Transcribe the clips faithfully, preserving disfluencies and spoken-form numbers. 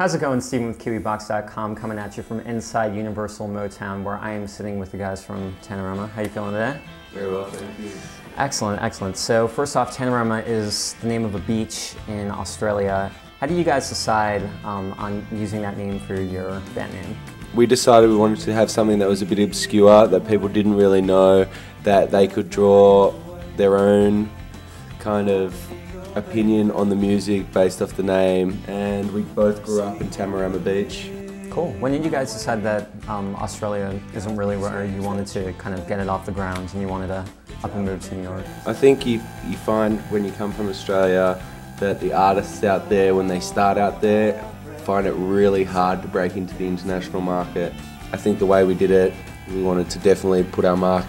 How's it going? Steven with Kiwibox dot com coming at you from inside Universal Motown, where I am sitting with the guys from Tamarama. How you feeling today? Very well, thank you. Excellent, excellent. So first off, Tamarama is the name of a beach in Australia. How did you guys decide um, on using that name for your band name? We decided we wanted to have something that was a bit obscure, that people didn't really know, that they could draw their own kind of opinion on the music based off the name, and we both grew up in Tamarama Beach. Cool. When did you guys decide that um, Australia isn't really where you wanted to kind of get it off the ground and you wanted to up and move to New York? I think you, you find when you come from Australia that the artists out there, when they start out there, find it really hard to break into the international market. I think the way we did it, we wanted to definitely put our mark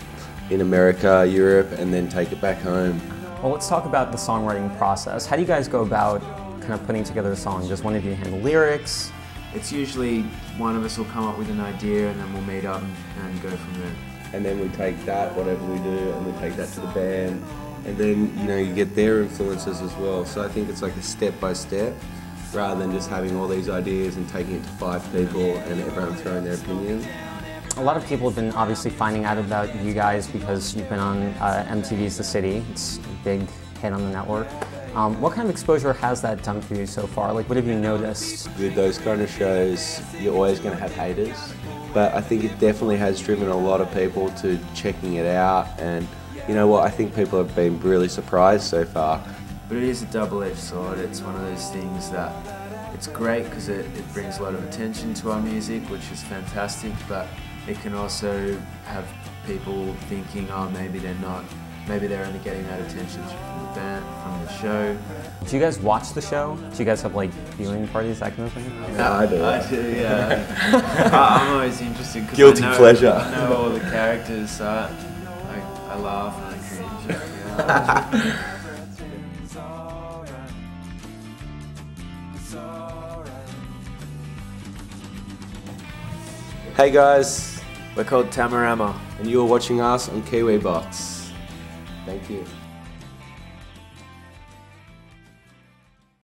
in America, Europe, and then take it back home. Well, let's talk about the songwriting process. How do you guys go about kind of putting together a song? Does one of you handle lyrics? It's usually one of us will come up with an idea and then we'll meet up and go from there. And then we take that, whatever we do, and we take that to the band. And then, you know, you get their influences as well. So I think it's like a step by step, rather than just having all these ideas and taking it to five people and everyone throwing their opinion. A lot of people have been obviously finding out about you guys because you've been on uh, M T V's The City. It's a big hit on the network. Um, what kind of exposure has that done for you so far? Like, what have you noticed? With those kind of shows, you're always going to have haters. But I think it definitely has driven a lot of people to checking it out. And you know what, I think people have been really surprised so far. But it is a double-edged sword. It's one of those things that it's great because it, it brings a lot of attention to our music, which is fantastic, but it can also have people thinking, oh, maybe they're not, maybe they're only getting that attention from the band, from the show. Do you guys watch the show? Do you guys have like viewing parties, that kind of thing? Yeah, I do. I do, yeah. I, I'm always interested because Guilty I know, pleasure. I know all the characters, so I, I, I laugh and I cringe. Yeah. Hey guys, We're called Tamarama. and you're watching us on Kiwibox. Thank you.